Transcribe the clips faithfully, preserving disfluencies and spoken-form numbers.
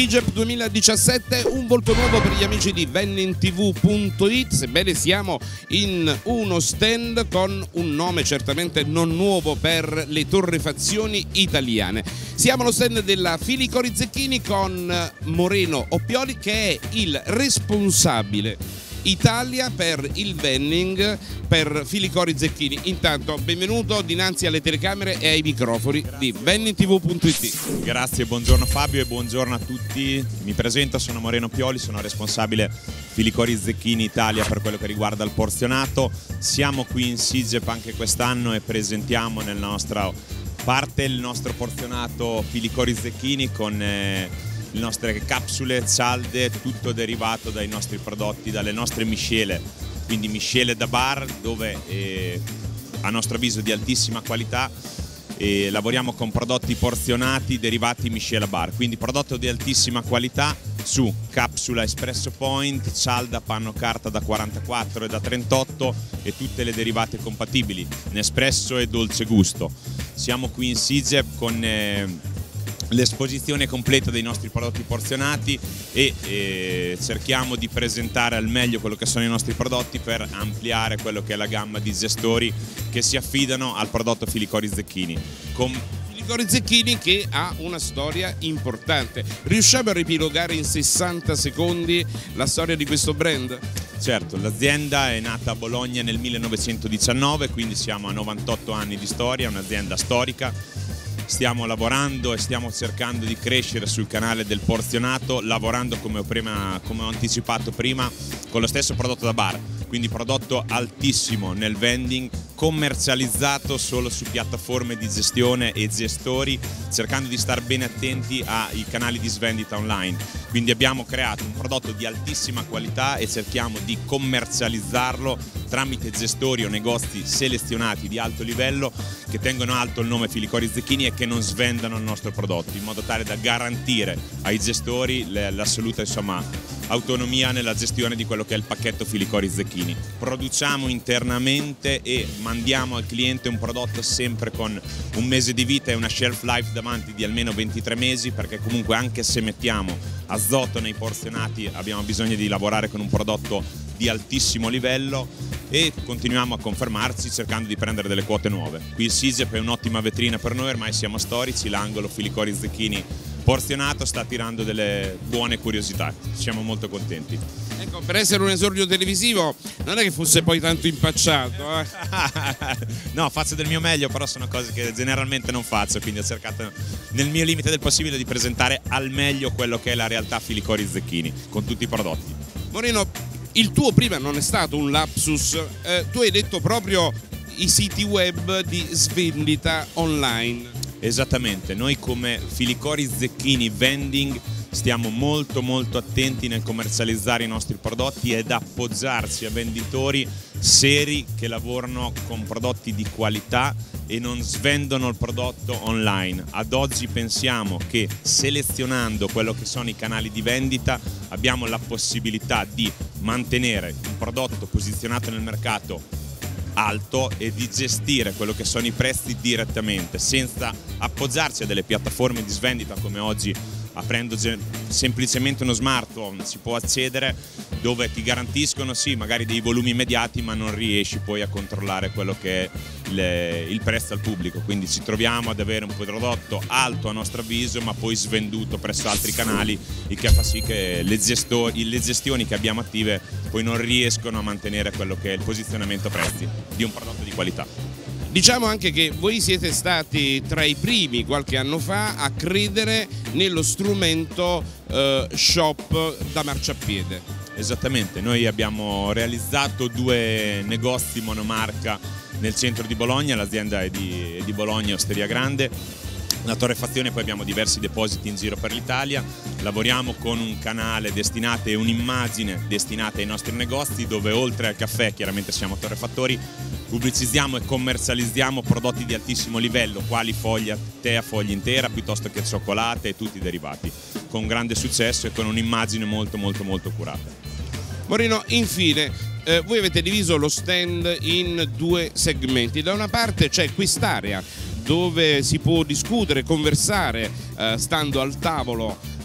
SIGEP duemiladiciassette, un volto nuovo per gli amici di vending t v punto it, sebbene siamo in uno stand con un nome certamente non nuovo per le torrefazioni italiane. Siamo allo stand della Filicori Zecchini con Moreno Oppioli, che è il responsabile Italia per il vending per Filicori Zecchini. Intanto benvenuto dinanzi alle telecamere e ai microfoni di vending t v punto it. Grazie, buongiorno Fabio e buongiorno a tutti. Mi presento, sono Moreno Oppioli, sono responsabile Filicori Zecchini Italia per quello che riguarda il porzionato. Siamo qui in SIGEP anche quest'anno e presentiamo nella nostra parte il nostro porzionato Filicori Zecchini con eh, le nostre capsule, cialde, tutto derivato dai nostri prodotti, dalle nostre miscele, quindi miscele da bar dove eh, a nostro avviso di altissima qualità e lavoriamo con prodotti porzionati derivati miscela bar, quindi prodotto di altissima qualità su capsula Espresso Point, cialda panno carta da quarantaquattro e da trentotto e tutte le derivate compatibili, Nespresso e dolce gusto. Siamo qui in SIGEP con eh, l'esposizione completa dei nostri prodotti porzionati e eh, cerchiamo di presentare al meglio quello che sono i nostri prodotti per ampliare quello che è la gamma di gestori che si affidano al prodotto Filicori Zecchini. Con Filicori Zecchini che ha una storia importante. Riusciamo a riepilogare in sessanta secondi la storia di questo brand? Certo, l'azienda è nata a Bologna nel millenovecentodiciannove, quindi siamo a novantotto anni di storia, un'azienda storica. Stiamo lavorando e stiamo cercando di crescere sul canale del porzionato, lavorando come ho, prima, come ho anticipato prima con lo stesso prodotto da bar, quindi prodotto altissimo nel vending, commercializzato solo su piattaforme di gestione e gestori, cercando di stare bene attenti ai canali di svendita online. Quindi abbiamo creato un prodotto di altissima qualità e cerchiamo di commercializzarlo tramite gestori o negozi selezionati di alto livello che tengono alto il nome Filicori Zecchini e che non svendano il nostro prodotto, in modo tale da garantire ai gestori l'assoluta insomma, autonomia nella gestione di quello che è il pacchetto Filicori Zecchini. Produciamo internamente e mandiamo al cliente un prodotto sempre con un mese di vita e una shelf life davanti di almeno ventitré mesi, perché comunque anche se mettiamo azoto nei porzionati abbiamo bisogno di lavorare con un prodotto di altissimo livello e continuiamo a confermarci cercando di prendere delle quote nuove. Qui il SIGEP è un'ottima vetrina per noi, ormai siamo storici, l'angolo Filicori Zecchini porzionato sta tirando delle buone curiosità, siamo molto contenti. Ecco, per essere un esordio televisivo non è che fosse poi tanto impacciato, eh? No, faccio del mio meglio, però sono cose che generalmente non faccio, quindi ho cercato nel mio limite del possibile di presentare al meglio quello che è la realtà Filicori Zecchini con tutti i prodotti. Moreno, il tuo prima non è stato un lapsus, eh, tu hai detto proprio i siti web di svendita online. Esattamente, noi come Filicori Zecchini Vending stiamo molto molto attenti nel commercializzare i nostri prodotti ed appoggiarci a venditori seri che lavorano con prodotti di qualità e non svendono il prodotto online. Ad oggi pensiamo che selezionando quello che sono i canali di vendita abbiamo la possibilità di mantenere un prodotto posizionato nel mercato alto e di gestire quello che sono i prezzi direttamente senza appoggiarci a delle piattaforme di svendita come oggi, aprendo semplicemente uno smartphone si può accedere, dove ti garantiscono sì magari dei volumi immediati ma non riesci poi a controllare quello che è le, il prezzo al pubblico, quindi ci troviamo ad avere un prodotto alto a nostro avviso ma poi svenduto presso altri canali, il che fa sì che le, gestori, le gestioni che abbiamo attive poi non riescono a mantenere quello che è il posizionamento prezzi di un prodotto di qualità. Diciamo anche che voi siete stati tra i primi qualche anno fa a credere nello strumento eh, shop da marciapiede. Esattamente, noi abbiamo realizzato due negozi monomarca nel centro di Bologna, l'azienda è di, è di Bologna, Osteria Grande. La torrefazione, poi abbiamo diversi depositi in giro per l'Italia, lavoriamo con un canale destinato e un'immagine destinata ai nostri negozi dove oltre al caffè, chiaramente siamo torrefattori, pubblicizziamo e commercializziamo prodotti di altissimo livello quali foglia tea, foglia intera piuttosto che cioccolate e tutti i derivati, con grande successo e con un'immagine molto molto molto curata. Moreno, infine, eh, voi avete diviso lo stand in due segmenti. Da una parte c'è quest'area dove si può discutere, conversare, eh, stando al tavolo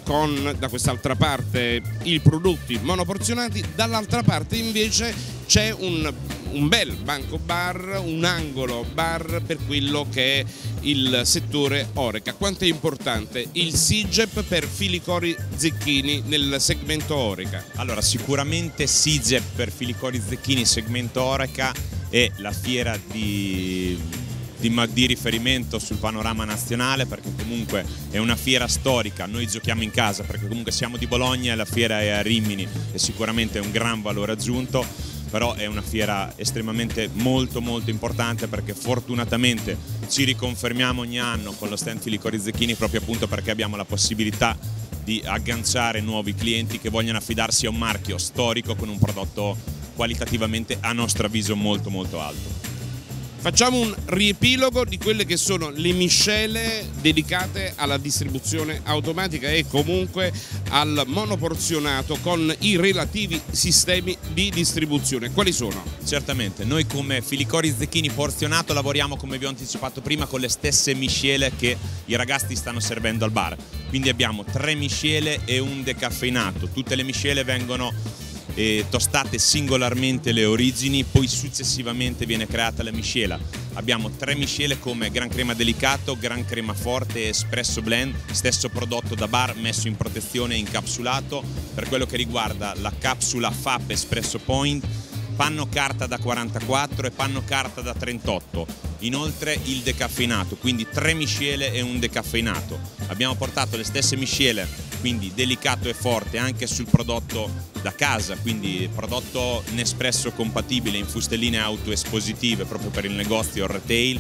con da quest'altra parte i prodotti monoporzionati, dall'altra parte invece c'è un, un bel banco bar, un angolo bar per quello che è il settore Horeca. Quanto è importante il SIGEP per Filicori Zecchini nel segmento Horeca? Allora, sicuramente SIGEP per Filicori Zecchini segmento Horeca è la fiera di, di, di riferimento sul panorama nazionale, perché comunque è una fiera storica. Noi giochiamo in casa perché comunque siamo di Bologna e la fiera è a Rimini e sicuramente è un gran valore aggiunto. Però è una fiera estremamente molto molto importante, perché fortunatamente ci riconfermiamo ogni anno con lo stand Filicori Zecchini, proprio appunto perché abbiamo la possibilità di agganciare nuovi clienti che vogliono affidarsi a un marchio storico con un prodotto qualitativamente a nostro avviso molto molto alto. Facciamo un riepilogo di quelle che sono le miscele dedicate alla distribuzione automatica e comunque al monoporzionato con i relativi sistemi di distribuzione. Quali sono? Certamente, noi come Filicori Zecchini porzionato lavoriamo, come vi ho anticipato prima, con le stesse miscele che i ragazzi stanno servendo al bar. Quindi abbiamo tre miscele e un decaffeinato. Tutte le miscele vengono E tostate singolarmente le origini, poi successivamente viene creata la miscela. Abbiamo tre miscele come Gran Crema Delicato, Gran Crema Forte e Espresso Blend, stesso prodotto da bar messo in protezione e incapsulato. Per quello che riguarda la capsula F A P Espresso Point, panno carta da quarantaquattro e panno carta da trentotto. Inoltre il decaffeinato, quindi tre miscele e un decaffeinato. Abbiamo portato le stesse miscele, quindi delicato e forte, anche sul prodotto da casa, quindi prodotto Nespresso compatibile in fustelline autoespositive proprio per il negozio o il retail.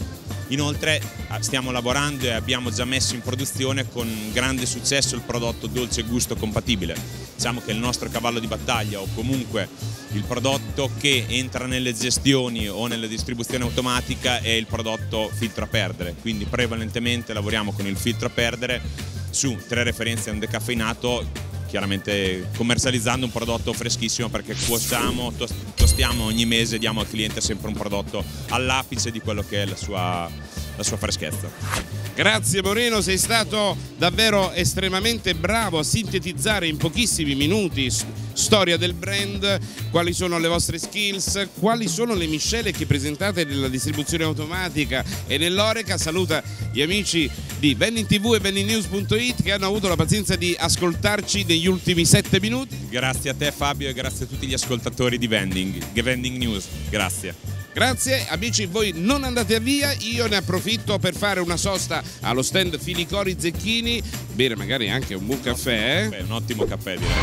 Inoltre stiamo lavorando e abbiamo già messo in produzione con grande successo il prodotto dolce gusto compatibile. Diciamo che il nostro cavallo di battaglia, o comunque il prodotto che entra nelle gestioni o nella distribuzione automatica, è il prodotto filtro a perdere, quindi prevalentemente lavoriamo con il filtro a perdere su tre referenze e un decaffeinato, chiaramente commercializzando un prodotto freschissimo, perché cuociamo, tostiamo ogni mese, diamo al cliente sempre un prodotto all'apice di quello che è la sua, la sua freschezza. Grazie Moreno, sei stato davvero estremamente bravo a sintetizzare in pochissimi minuti storia del brand, quali sono le vostre skills, quali sono le miscele che presentate nella distribuzione automatica e nell'Horeca. Saluta gli amici di Vending T V e vending news punto it che hanno avuto la pazienza di ascoltarci negli ultimi sette minuti. Grazie a te Fabio e grazie a tutti gli ascoltatori di Vending, Vending News, grazie. Grazie amici, voi non andate via, io ne approfitto per fare una sosta allo stand Filicori Zecchini, bere magari anche un buon caffè, caffè un ottimo caffè direi,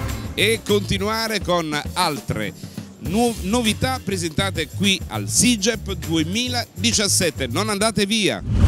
e continuare con altre nu- novità presentate qui al SIGEP duemiladiciassette. Non andate via!